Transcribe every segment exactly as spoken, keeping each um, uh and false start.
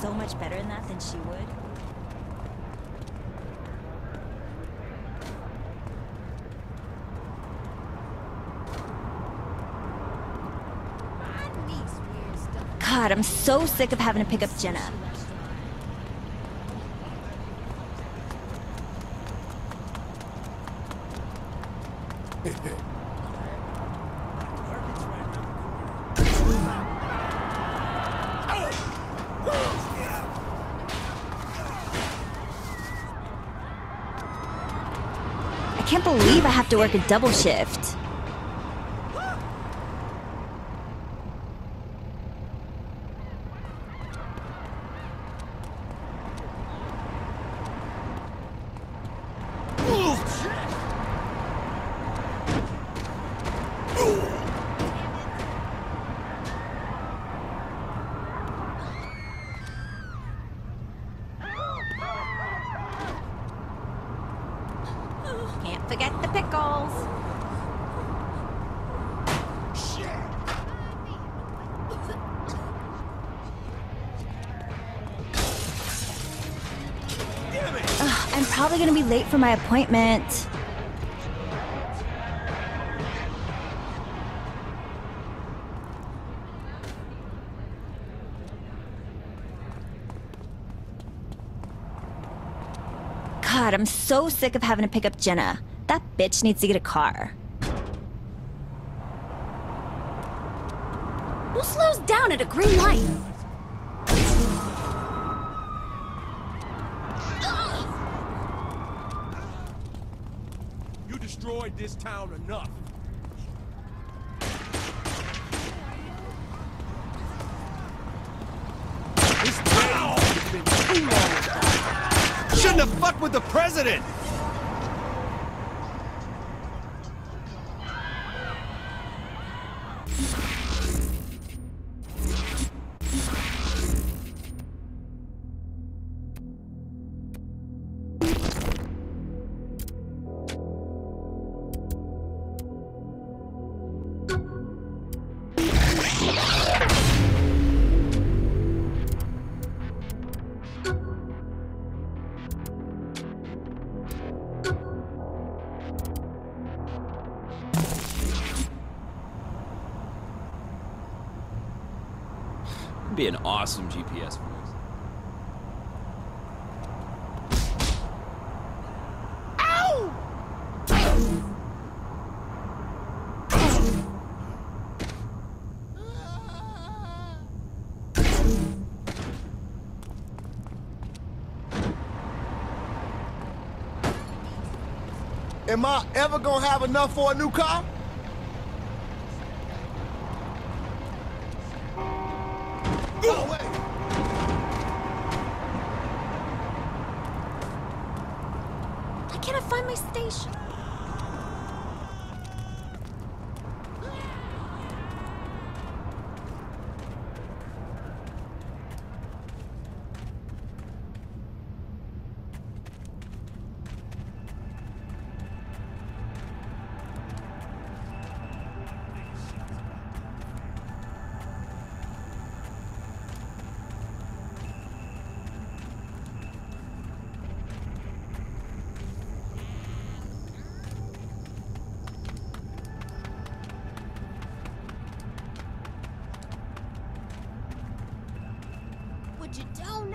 so much better in that than she would. God, I'm so sick of having to pick up Jenna. I can't believe I have to work a double shift. Can't forget the pickles. Ugh, I'm probably gonna be late for my appointment. God, I'm so sick of having to pick up Jenna. That bitch needs to get a car. Who slows down at a green light? You destroyed this town enough. This town has been too long. Shouldn't have fucked with the president! Be an awesome G P S voice. Ow! Am I ever gonna have enough for a new car? Go away! Why can't I find my station? Would you donate?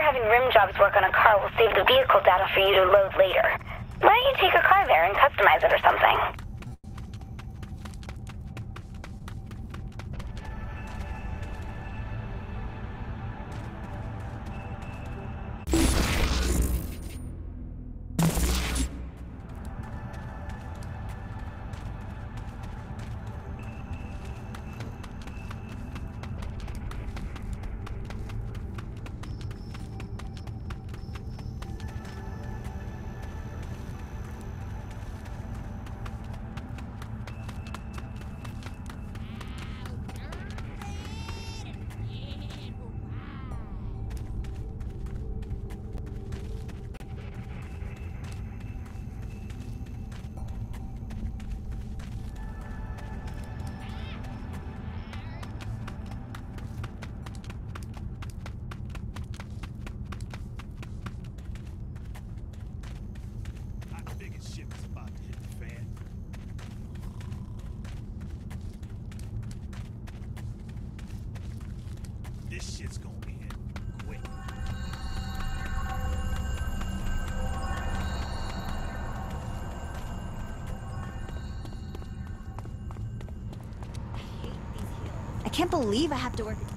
having rim jobs work on a car will save the vehicle data for you to load later. Why don't you take a car there and customize it or something? This shit's gonna end quick. I can't believe I have to work.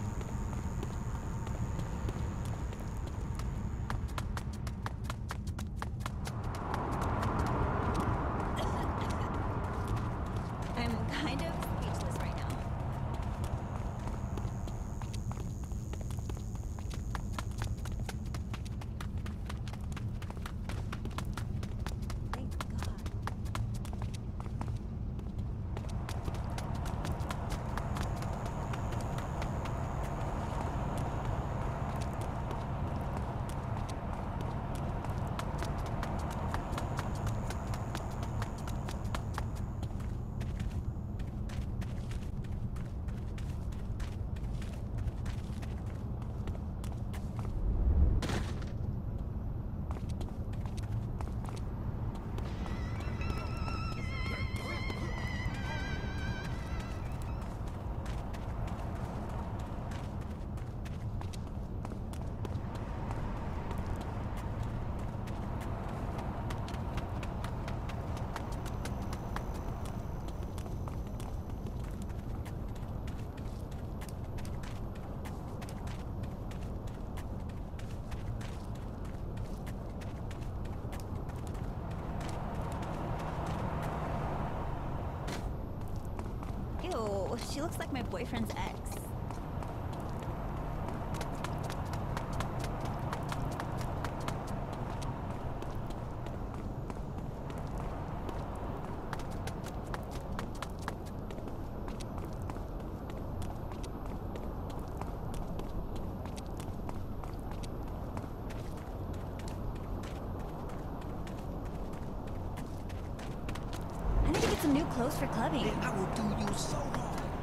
I'm kind of speechless right now. Thank God. Ew, she looks like my boyfriend's ex. I need to get some new clothes for clubbing. I will do you so wrong.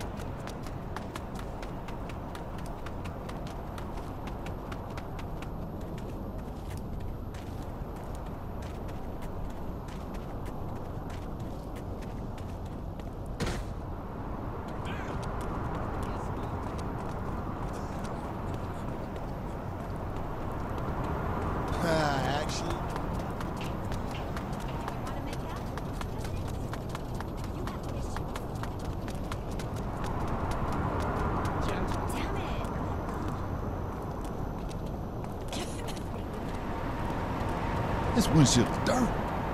Ah, actually. Wanna make out? You have issues. Damn it. This windshield's dirt.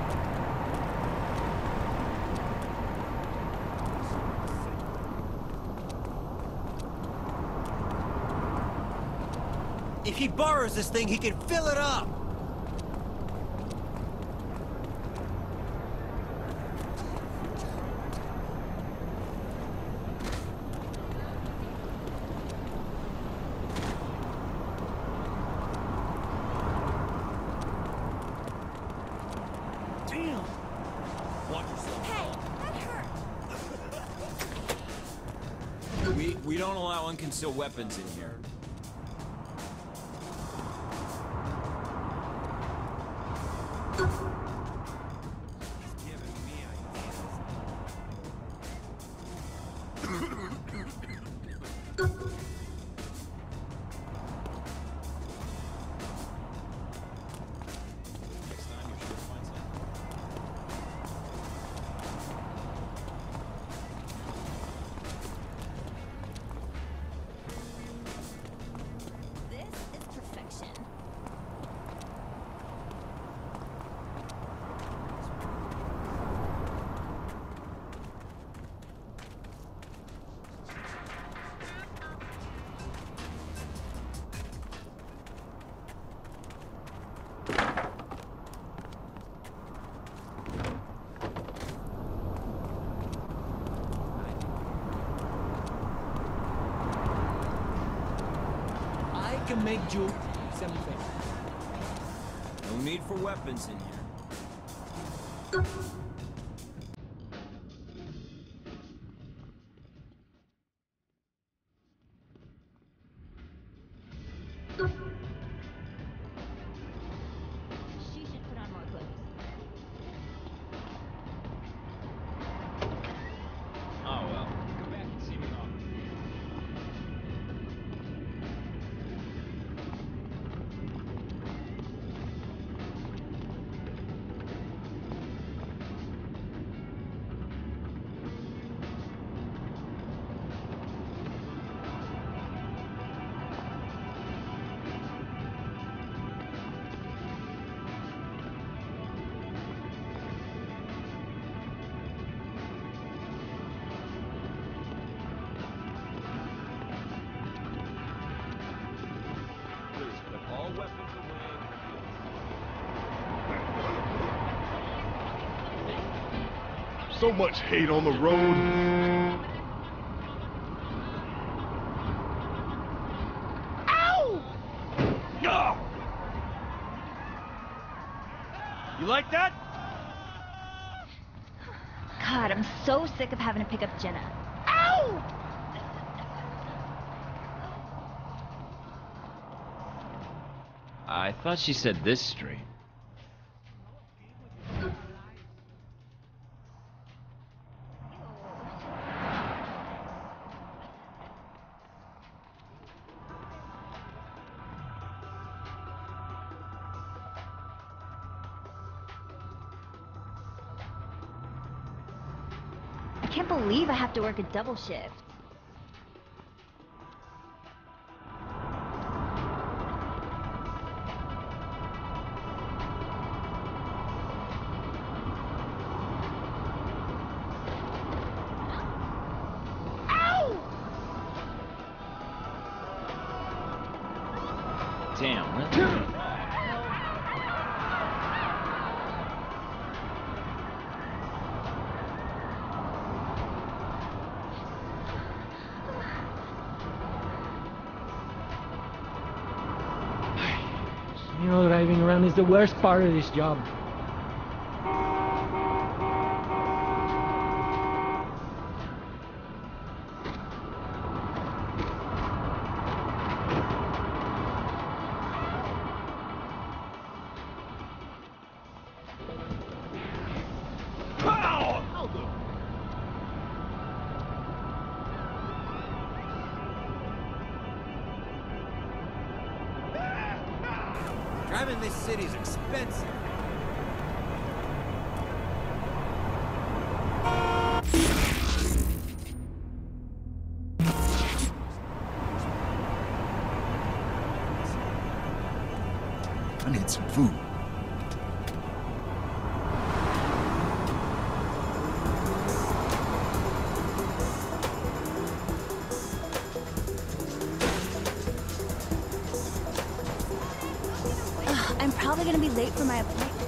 If he borrows this thing, he can fill it up. Damn. Watch yourself. Hey, that hurt. We we don't allow unconcealed weapons in here. He's giving me ideas. can make jewelry. Something. No need for weapons in here. She should put on more clothes. Oh well. Come back and see me off. Please put all weapons away. So much hate on the road. Ow! Ah! You like that? God, I'm so sick of having to pick up Jenna. Ow! I thought she said this straight. I can't believe I have to work a double shift. Damn, really? You know, driving around is the worst part of this job. Pow! How the... Driving this city's expensive. I need some food. Ugh, I'm probably gonna be late for my appointment.